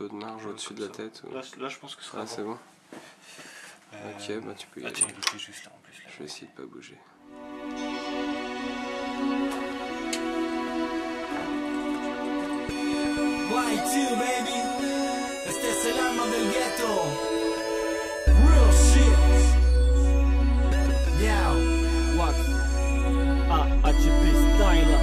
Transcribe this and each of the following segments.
peu de marge au-dessus de la tête ou... Là, je pense que ce sera Ah, c'est bon. Ok, bah tu peux y aller. tiens, il est juste là en plus. Là. Je vais essayer de pas bouger. Y2, baby. Este es el alma del ghetto. Real shit. Yeah. Wax. HP Style.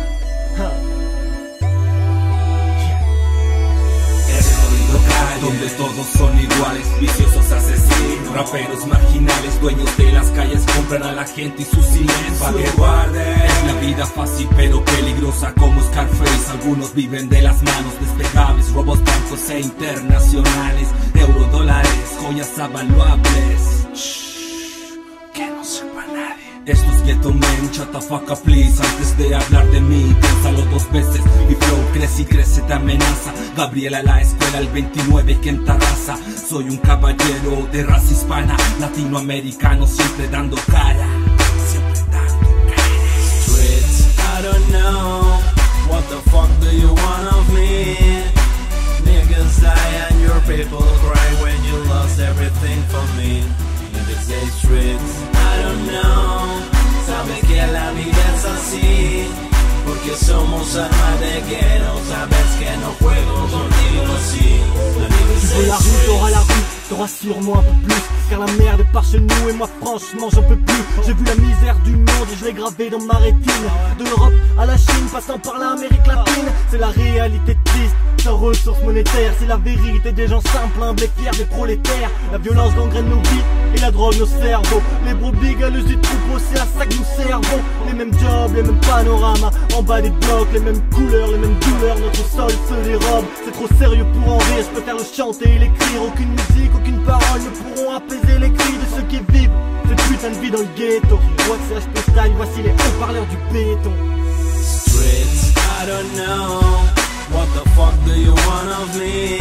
Donde todos son iguales, viciosos asesinos, raperos marginales, dueños de las calles compran a la gente y su silencio pa' que guarden. Es la vida fácil pero peligrosa como Scarface. Algunos viven de las manos despegables, robos bancos e internacionales, eurodólares, joyas avaluables. Que no sepa nadie. Estos ghetto men, shut the fuck up please. Antes de hablar de mí, piénsalo dos veces. Mi flow crece y crece, te amenaza. Gabriela la escuela, el 29, quien te arrasa. Soy un caballero de raza hispana, latinoamericano, siempre dando cara. Siempre dando cara. Streets, I don't know. What the fuck do you want of me? Niggas die and your people cry when you lost everything for me. Niggas say streets, I don't know. Sabe que la vida es así, porque somos alma de guerra. Sabes que no juego contigo así. Tu veux la rue, t'auras la rue, t'auras sûrement un peu plus. Car la merde est par chez nous et moi franchement j'en peux plus. J'ai vu la misère du monde et je l'ai gravé dans ma rétine. De l'Europe à la Chine, passant par l'Amérique latine. C'est la réalité triste, sans ressources monétaires. C'est la vérité des gens simples, humbles et fiers des prolétaires. La violence gangrène nos vies et la drogue nos cerveaux. Les brebis galeuses du troupeau, c'est à ça que nous servons. Les mêmes jobs, les mêmes panoramas, en bas des blocs, les mêmes couleurs, les mêmes douleurs. Notre sol se dérobe, c'est trop sérieux pour en rire. Je préfère le chanter et l'écrire. Aucune musique, aucune parole ne pourront apaiser les cris de ceux qui vivent cette putain de vie dans le ghetto. Wax et HP Style, voici les haut-parleurs du béton. Streets, I don't know. What the fuck do you want of me?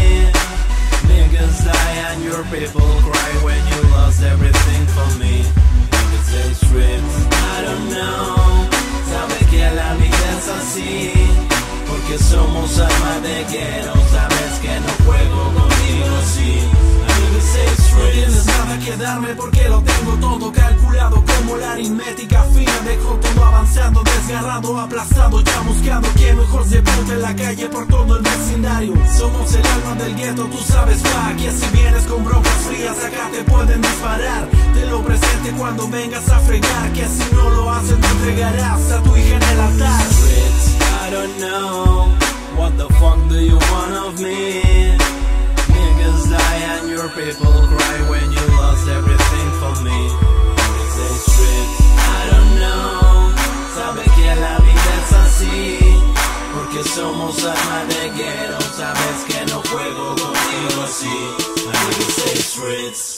Niggas die and your people cry when you lost everything for me. Niggas say streets, I don't know. Sabe que la vida es así, porque somos alma de guerra. Sabes que no juego contigo así. Niggas say streets. No tienes nada que darme porque lo tengo todo calculado como la aritmética fina. Dejo todo avanzando, desgarrado, aplastado, ya buscando que mejor se ponte en la calle por todo el vecindario. Somos el alma del gueto, tú sabes va, que si vienes con broncas frías acá te pueden disparar. Te lo presente cuando vengas a fregar, que si no lo haces te entregarás a tu hija en el altar. Streets, I don't know. What the fuck do you want of me? Niggas die and your people cry when you lost everything for me. Niggas say streets, I don't know. Sabe que la vida es así, porque somos alma de guerra. Sabes que no juego contigo así. Niggas say streets.